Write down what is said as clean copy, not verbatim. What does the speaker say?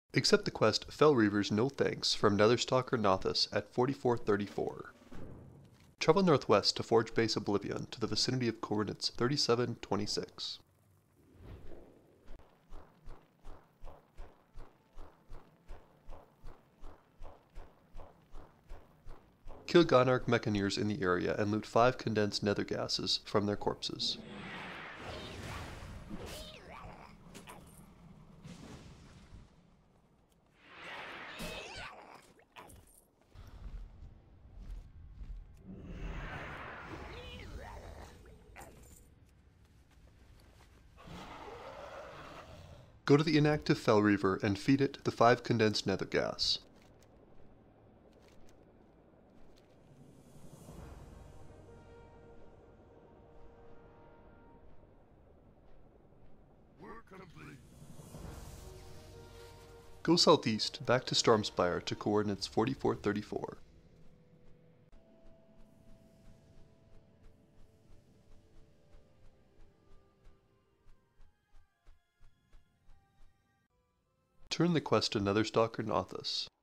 Accept the quest Fel Reavers No Thanks from NETHER-STALKER NAUTHIS at 4434. Travel northwest to Forge Base Oblivion to the vicinity of coordinates 3726. Kill GAN'ARG MEKGINEERs in the area and loot 5 condensed nether gases from their corpses. Go to the inactive Fel Reaver and feed it the 5 condensed nether gas. Go southeast back to Stormspire to coordinates 4434. Turn the quest to NETHER-STALKER NAUTHIS.